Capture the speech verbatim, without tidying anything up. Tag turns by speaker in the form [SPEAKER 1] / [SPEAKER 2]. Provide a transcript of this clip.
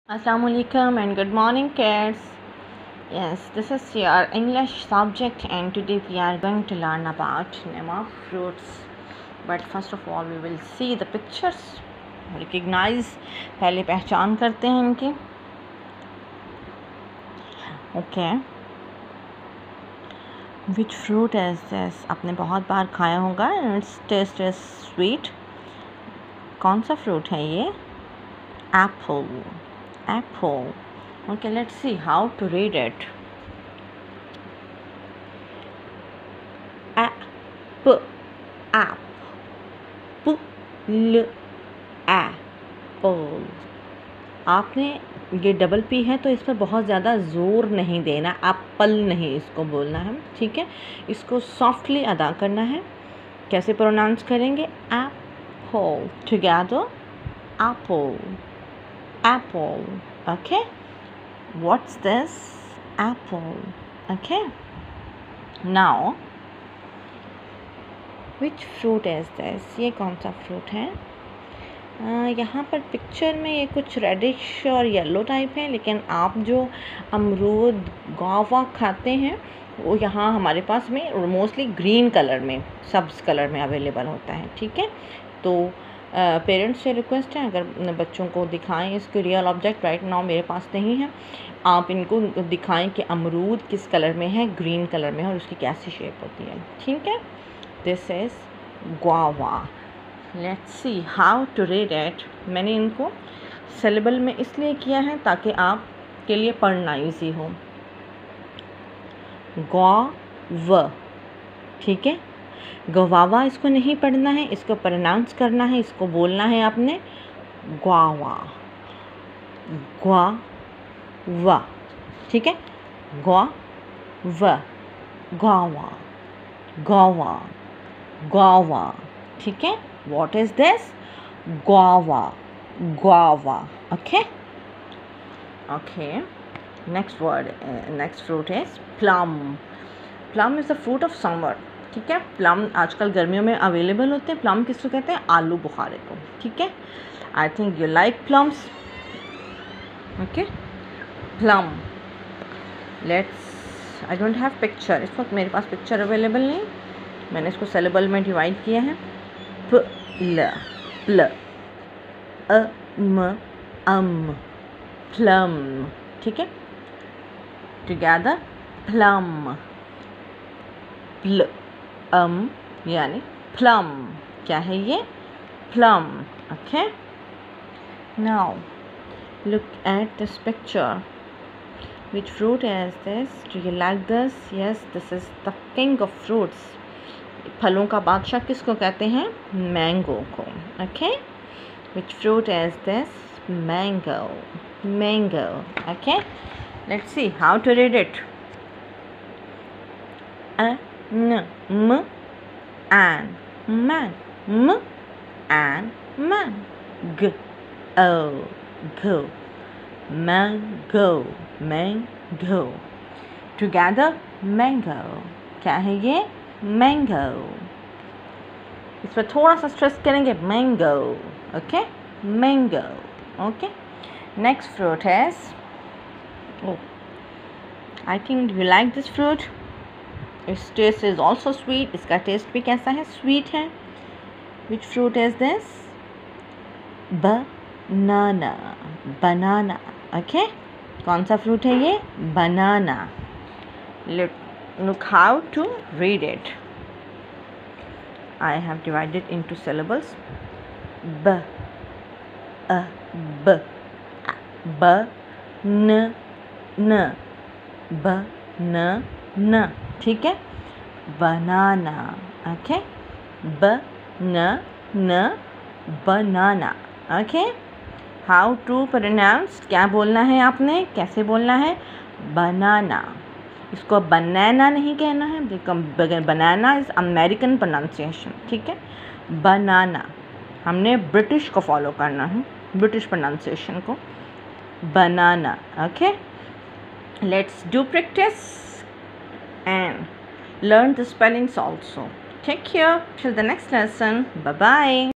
[SPEAKER 1] Assalamu alaikum and good morning, kids. Yes, this is your English subject, and today we are going to learn about name of fruits. But first of all, we will see the pictures. Recognize, पहले पहचान करते हैं इनकी. Okay. Which fruit is this? आपने बहुत बार खाया होगा. Its taste is sweet. कौन सा fruit है ये? Apple. Apple. Okay, let's see how to read it. App, app, p, l, apple. आपने ये डबल पी है तो इस पर बहुत ज़्यादा ज़ोर नहीं देना, एप्पल नहीं इसको बोलना है, ठीक है. इसको सॉफ्टली अदा करना है. कैसे प्रोनाउंस करेंगे? Apple. Together, apple. Apple. Okay, what's this? Apple. Okay, now which fruit is this? ये कौन सा फ्रूट है? uh, यहाँ पर पिक्चर में ये कुछ रेडिश और येलो टाइप है, लेकिन आप जो अमरूद गुआवा खाते हैं वो यहाँ हमारे पास में मोस्टली ग्रीन कलर में, सब्ज़ कलर में अवेलेबल होता है, ठीक है. तो पेरेंट्स uh, से रिक्वेस्ट है, अगर बच्चों को दिखाएं इसके रियल ऑब्जेक्ट. राइट नाउ मेरे पास नहीं है. आप इनको दिखाएं कि अमरूद किस कलर में है, ग्रीन कलर में है, और उसकी कैसी शेप होती है, ठीक है. This is guava. Let's see how to read it. मैंने इनको सिलेबल में इसलिए किया है ताकि आप के लिए पढ़ना ईजी हो. गुआवा, ठीक है. गवावा इसको नहीं पढ़ना है, इसको प्रोनाउंस करना है, इसको बोलना है आपने गुआवा. गुआवा, ठीक है. गुआवा, गुआवा, गुआवा, गुआवा, ठीक है. What is this? Guava, guava. Okay okay. Next word, next fruit is plum. Plum is the fruit of summer, ठीक है. प्लम आजकल गर्मियों में अवेलेबल होते हैं. प्लम किसको कहते हैं? आलू बुखारे को, ठीक है. I think you like plums. Okay, plum. Let's, I don't have picture. इस वक्त मेरे पास पिक्चर अवेलेबल नहीं. मैंने इसको सिलेबल में डिवाइड किया है. प ल प्ल अ म अम प्लम, ठीक है. Together plum. प्ल अम यानी प्लम. क्या है ये? Plum. Okay, now look at this picture. Which fruit is this? Do you like this? Yes, this is the king of fruits. फलों का बादशाह किसको कहते हैं? मैंगो को. Okay, which fruit is this? Mango. Mango. Okay, let's see how to read it. अ न म an man. M and man. G o go. Mango. Mango. Together mango. क्या है ये? Mango. इस पर थोड़ा सा स्ट्रेस करेंगे. Mango. Okay, mango. Okay, next fruit is, oh, I think you like this fruit. Its taste is also sweet. इसका taste भी कैसा है? स्वीट है. Which fruit is this? Banana. Banana. Okay, कौन सा फ्रूट है ये? Banana. Look, look how to read it. I have divided into syllables. B, a, b, a, b, n, n, b, n, न, ठीक है. बनाना. ओके, ब न न banana. Okay, how to pronounce? क्या बोलना है आपने? कैसे बोलना है? बनाना. इसको बनाना नहीं कहना है. बनाना इज अमेरिकन प्रोनाउंसिएशन, ठीक है. बनाना. हमने ब्रिटिश को फॉलो करना है, ब्रिटिश प्रोनाउंसिएशन को. Banana. Okay, let's do practice and learn the spellings also. Take care till the next lesson. Bye bye.